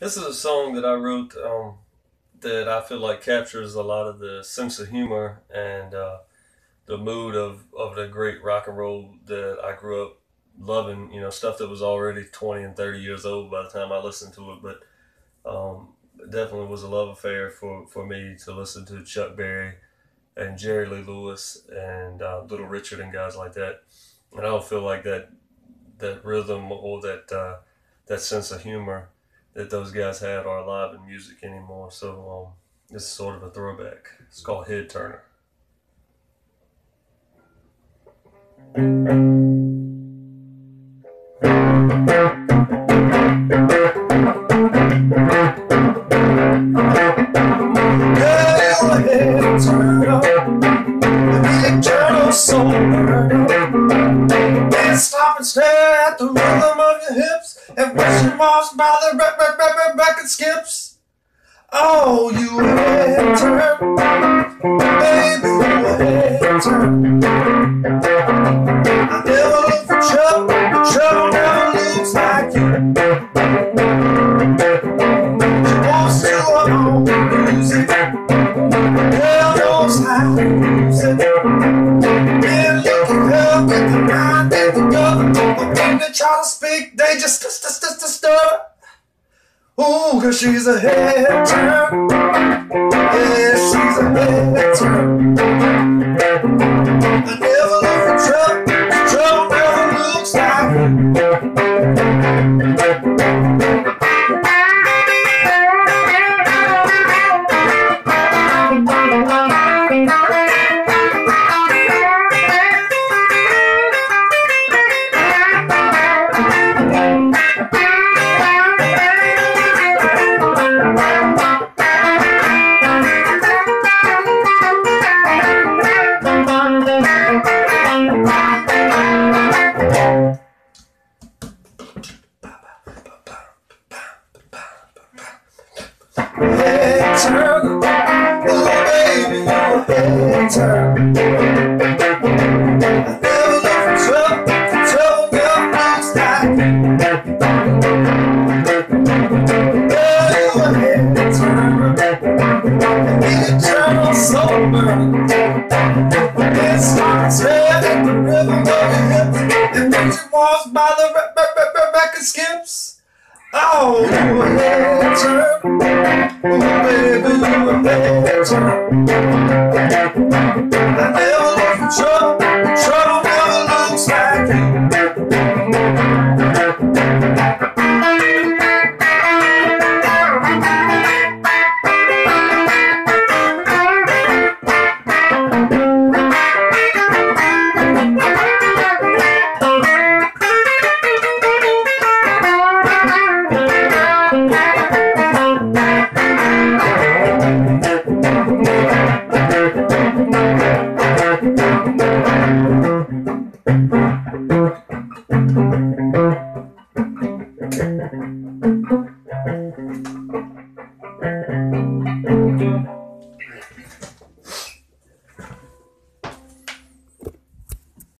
This is a song that I wrote that I feel like captures a lot of the sense of humor and the mood of the great rock and roll that I grew up loving. Stuff that was already 20 and 30 years old by the time I listened to it, but it definitely was a love affair for me to listen to Chuck Berry and Jerry Lee Lewis and Little Richard and guys like that. And I don't feel like that rhythm or that sense of humor that those guys had are alive in music anymore. So this is sort of a throwback. It's called Head Turner. Can't stop and stare at the rhythm of your hips and watch you march by the record skips. Oh, you a head turn, baby, you a head turn. I never look for trouble, but trouble never looks like you. She wants to own music, girl knows how to use it. And you can help with the mind and the gut, but when they try to speak, they just stutter. Ooh, 'cause she's a head turn. Yeah, she's a head turn. I never look for trouble, trouble never looks like head turn. Oh, baby, you're a head turn. I never look for trouble never looks like you. Girl, you're a head turn. And eternal soul burn. Can't stop and stare at the rhythm of your hips and makes you walk by the record skips. Oh, you a head turn. Oh, baby, you a head turn. I never look for trouble, but trouble never looks like you. Thank you.